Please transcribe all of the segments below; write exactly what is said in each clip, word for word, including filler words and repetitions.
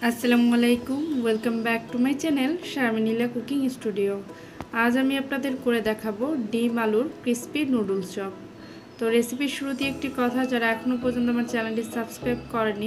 আসসালামু আলাইকুম, welcome back to my channel Sharmin Nila cooking studio. আজ আমি আপনাদের করে দেখাবো ডিম আলুর ক্রিস্পি নুডলস চপ। তো রেসিপির শুরুতে একটি কথা, যারা এখনও পর্যন্ত আমার চ্যানেলটি সাবস্ক্রাইব করেনি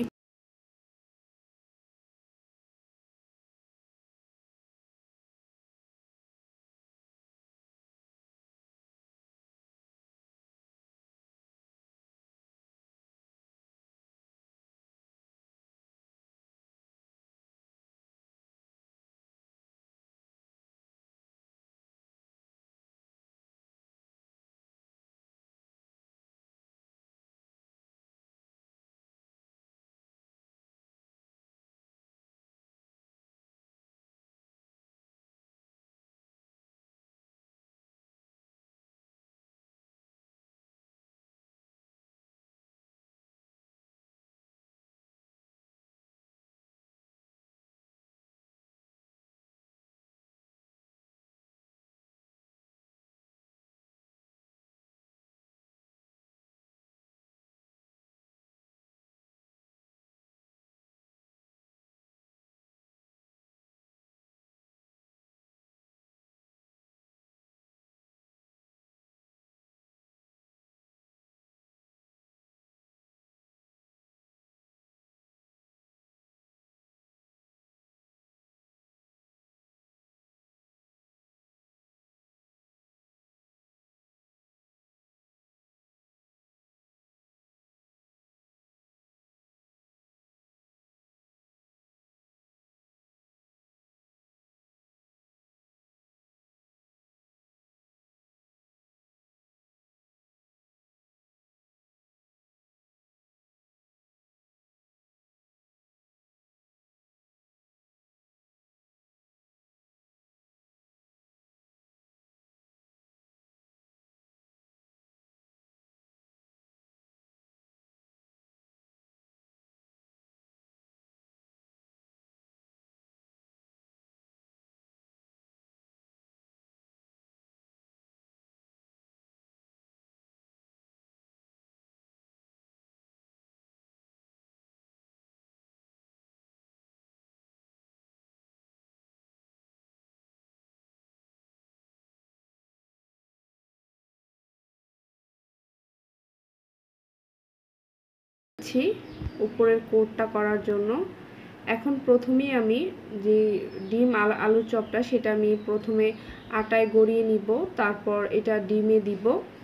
উপরের কোটটা করার জন্য। এখন প্রথমেই আমি যে ডিম আলু চপটা, সেটা আমি প্রথমে আটায় গড়িয়ে নিব, তারপর এটা ডিমে দিব,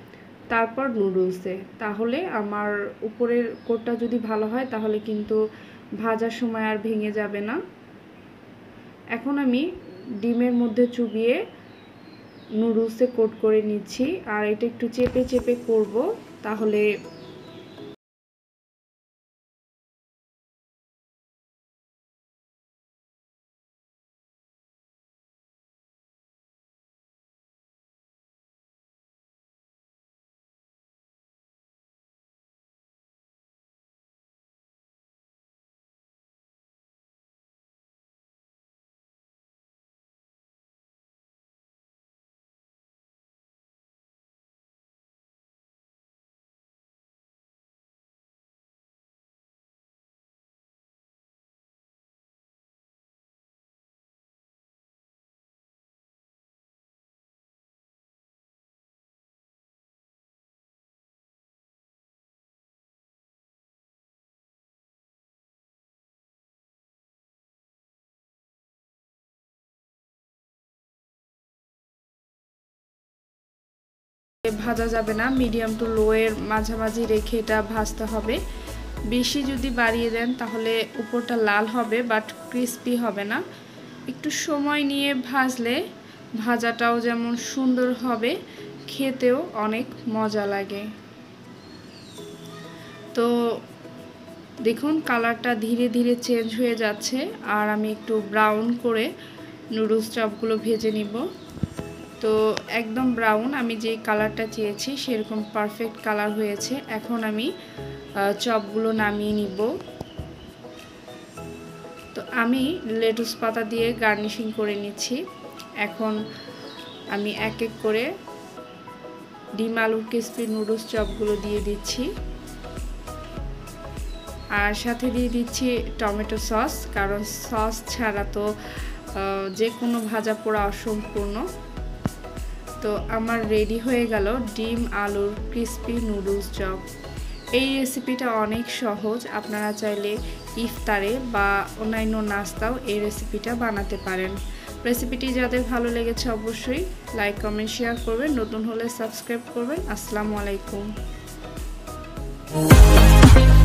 তারপর নুডলসে। তাহলে আমার উপরের কোটটা যদি ভালো হয় তাহলে কিন্তু ভাজার সময় আর ভেঙে যাবে না। এখন আমি ডিমের মধ্যে চুবিয়ে নুডলসে কোট করে নিচ্ছি, আর এটা একটু চেপে চেপে করব, তাহলে ভাজা যাবে না, মিডিয়াম টু লো এর মাঝামাঝি রেখে এটা ভাজতে হবে। বেশি যদি বাড়িয়ে দেন তাহলে উপরটা লাল হবে বাট ক্রিস্পি হবে না। একটু সময় নিয়ে ভাজলে ভাজাটাও যেমন সুন্দর হবে, খেতেও অনেক মজা লাগে। তো দেখুন কালারটা ধীরে ধীরে চেঞ্জ হয়ে যাচ্ছে, আর আমি একটু ব্রাউন করে নুডলস চপগুলো ভেজে নিব। তো একদম ব্রাউন, আমি যে কালারটা চেয়েছি সেরকম পারফেক্ট কালার হয়েছে। এখন আমি চপগুলো নামিয়ে নিব। তো আমি লেটুস পাতা দিয়ে গার্নিশিং করে নিচ্ছি। এখন আমি এক এক করে ডিম আলুর ক্রিস্পি নুডলস চপগুলো দিয়ে দিচ্ছি। আর সাথে দিয়ে দিচ্ছি টমেটো সস, কারণ সস ছাড়া তো যে কোনো ভাজা পোড়া অসম্পূর্ণ। তো আমার রেডি হয়ে গেল ডিম আলুর ক্রিস্পি নুডলস চপ। এই রেসিপিটা অনেক সহজ, আপনারা চাইলে ইফতারে বা অন্যান্য নাস্তাও এই রেসিপিটা বানাতে পারেন। রেসিপিটি যাদের ভালো লেগেছে অবশ্যই লাইক কমেন্ট শেয়ার করবেন, নতুন হলে সাবস্ক্রাইব করবেন। আসসালামু আলাইকুম।